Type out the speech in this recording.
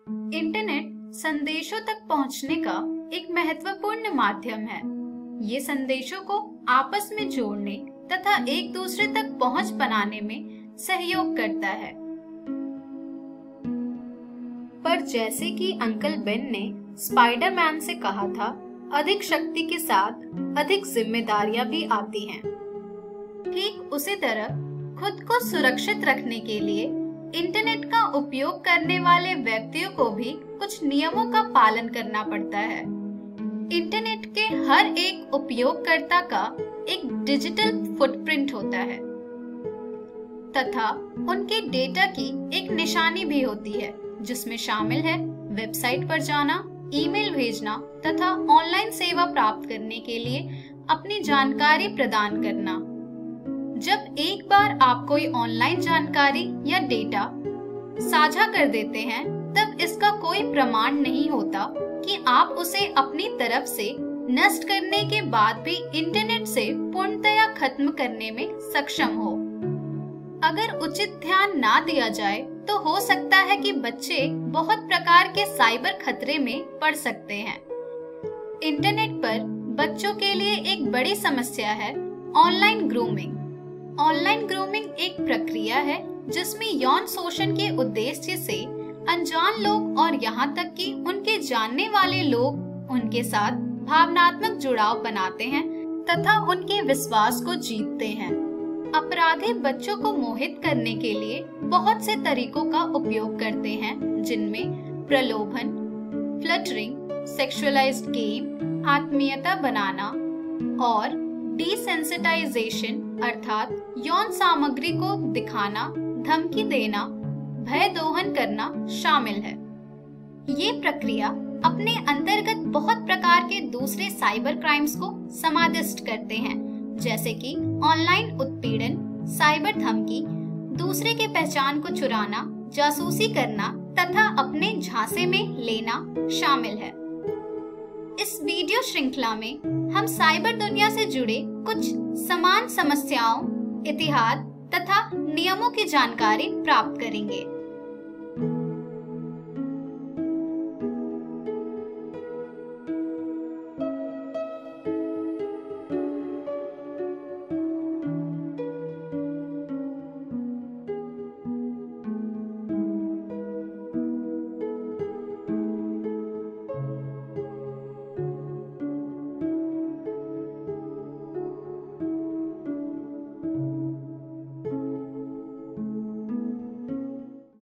Internet संदेशों तक पहुंचने का एक महत्वपूर्ण माध्यम है। ये संदेशों को आपस में जोड़ने तथा एक दूसरे तक पहुंच बनाने में सहयोग करता है। पर जैसे कि अंकल बेन ने स्पाइडरमैन से कहा था, अधिक शक्ति के साथ अधिक जिम्मेदारियां भी आती हैं। ठीक उसी तरह खुद को सुरक्षित रखने के लिए इंटरनेट का उपयोग करने वाले व्यक्तियों को भी कुछ नियमों का पालन करना पड़ता है। इंटरनेट के हर एक उपयोगकर्ता का एक डिजिटल फुटप्रिंट होता है तथा उनके डेटा की एक निशानी भी होती है, जिसमें शामिल है वेबसाइट पर जाना, ईमेल भेजना तथा ऑनलाइन सेवा प्राप्त करने के लिए अपनी जानकारी प्रदान करना। जब एक बार आप कोई ऑनलाइन जानकारी या डेटा साझा कर देते हैं, तब इसका कोई प्रमाण नहीं होता कि आप उसे अपनी तरफ से नष्ट करने के बाद भी इंटरनेट से पूर्णतया खत्म करने में सक्षम हो। अगर उचित ध्यान ना दिया जाए तो हो सकता है कि बच्चे बहुत प्रकार के साइबर खतरे में पड़ सकते हैं। इंटरनेट पर बच्चों के लिए एक बड़ी समस्या है ऑनलाइन ग्रूमिंग। ऑनलाइन ग्रूमिंग एक प्रक्रिया है जिसमें यौन शोषण के उद्देश्य से अनजान लोग और यहाँ तक कि उनके जानने वाले लोग उनके साथ भावनात्मक जुड़ाव बनाते हैं तथा उनके विश्वास को जीतते हैं। अपराधी बच्चों को मोहित करने के लिए बहुत से तरीकों का उपयोग करते हैं, जिनमें प्रलोभन, फ्लटरिंग, सेक्सुअलाइज्ड गेम, आत्मीयता बनाना और डिसेंसिटाइजेशन अर्थात यौन सामग्री को दिखाना, धमकी देना, भय दोहन करना शामिल है। ये प्रक्रिया अपने अंतर्गत बहुत प्रकार के दूसरे साइबर क्राइम्स को समाविष्ट करते हैं, जैसे कि ऑनलाइन उत्पीड़न, साइबर धमकी, दूसरे के पहचान को चुराना, जासूसी करना तथा अपने झांसे में लेना शामिल है। इस वीडियो श्रृंखला में हम साइबर दुनिया से जुड़े कुछ समान समस्याओं, इतिहास तथा नियमों की जानकारी प्राप्त करेंगे।